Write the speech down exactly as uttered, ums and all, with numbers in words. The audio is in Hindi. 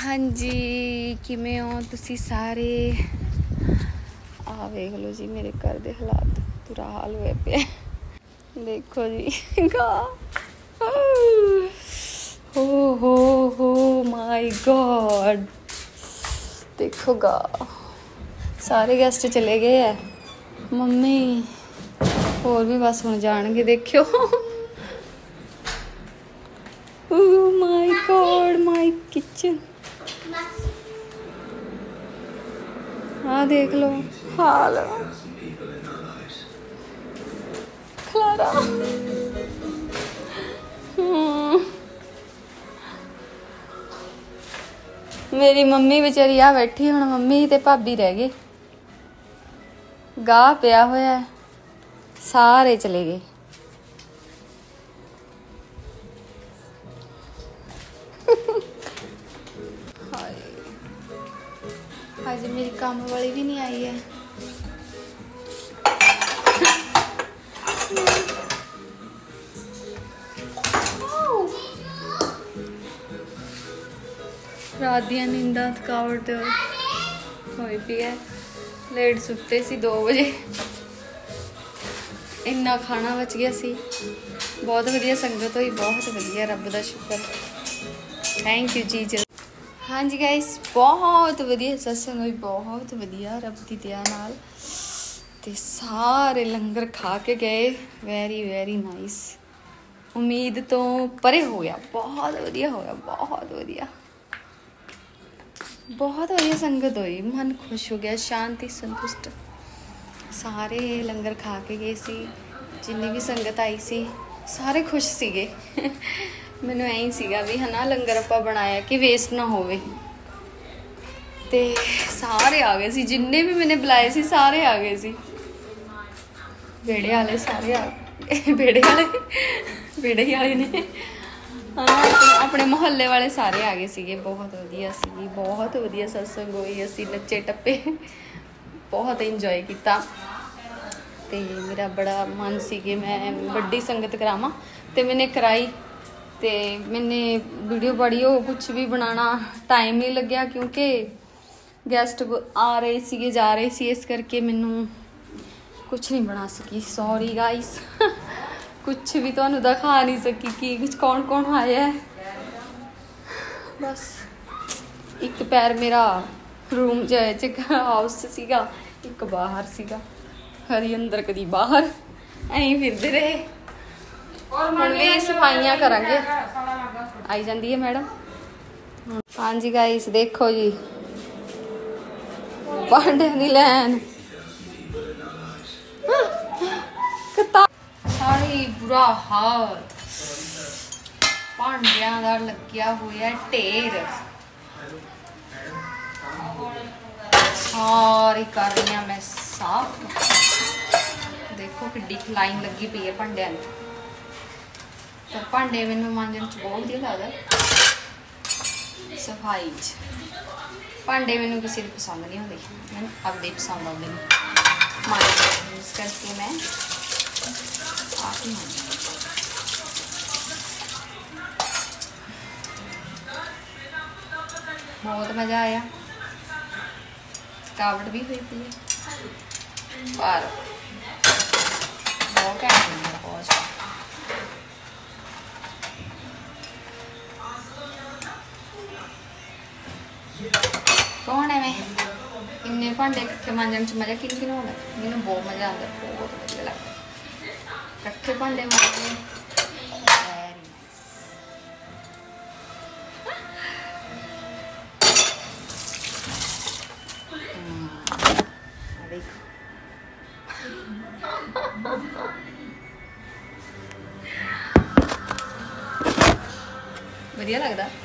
हाँ जी किमें हो तुसी सारे आ वेख लो जी मेरे घर दे हालात बुरा हाल हुए पे देखो जी गा हो हो हो माय गॉड देखो गा सारे गेस्ट चले गए है मम्मी और भी बस हुण जाणगे देखियो oh my God my kitchen हाँ देख लो हाल खलारा मेरी मम्मी बेचारी आ बैठी हुण मम्मी ते भाभी रह गए गाह पिया होया सारे चले गए आज मेरी काम वाली भी नहीं आई है रात दियां नींदां थकावट होई पई है लेट सुते सी दो बजे इन्ना खाना बच गया सी बहुत वधिया संगत हुई बहुत वधिया रब दा शुक्र थैंक यू जी। हाँ जी गाइस बहुत वधिया सत्संग हुई बहुत वधिया रब दी दया नाल ते सारे लंगर खा के गए वेरी वेरी नाइस उम्मीद तो परे हो गया बहुत वधिया हो गया बहुत वधिया बहुत वधिया संगत हुई मन खुश हो गया शांति संतुष्ट सारे लंगर खा के गए सी जिन्नी भी संगत आई सी सारे खुश सीगे मैनू ऐ सीगा भी है ना लंगर आपां बनाया कि वेस्ट ना होवे ते सारे आ गए सी जिन्ने भी मैंने बुलाए सी सारे आ गए सी बेड़े वाले सारे आ गए बेड़े वाले बेड़े वाले ने हाँ अपने मोहल्ले वाले सारे आ गए सीगे बहुत वधिया सी बहुत वधिया सत्संग होई असीं नच्चे टप्पे बहुत इंजॉय किया ते मेरा बड़ा मन सी कि मैं बड़ी संगत करावां ते मैंने कराई ते मैंने वीडियो बड़ी हो कुछ भी बनाना टाइम नहीं लग्या क्योंकि गेस्ट आ रहे सी जा रहे सी इस करके मैनू कुछ नहीं बना सकी सॉरी गाइस कुछ भी तुहानू दिखा नहीं सकी कि कुछ कौन कौन आया है बस एक पैर मेरा रूम च हाउस सीगा एक बाहर सीगा हरी अंदर कदी बाहर ऐं फिरदे रहे हुण भी सफाइयां करांगे आई जाती है मैडम। हाँ जी गाइस देखो जी भांडे दी लैन सारी बुरा हाल भांडियां दा लग्या होया ढेर सारी कर रही मैं साफ देखो कि लाइन लगी पई है भांडियां दी तो भांडे मैनू मांजन च बहुत वधिया लगदा सफाई च भांडे मैनू किसी की पसंद नहीं होंदे मैनू आपदे पसंद आउंदे ने मांजने इस करके मैं आप ही मांजदी बहुत मज़ा आया थकावट भी हुई पई है पर बहुत घैंट बहुत कौन है मैं इन्ने भांडे कट्ठे मांजन च मज़ा किन किन होंदा मैनू बहुत मज़ा आता बहुत वधिया लगदा कट्ठे भांडे मांजने वधिया लगदा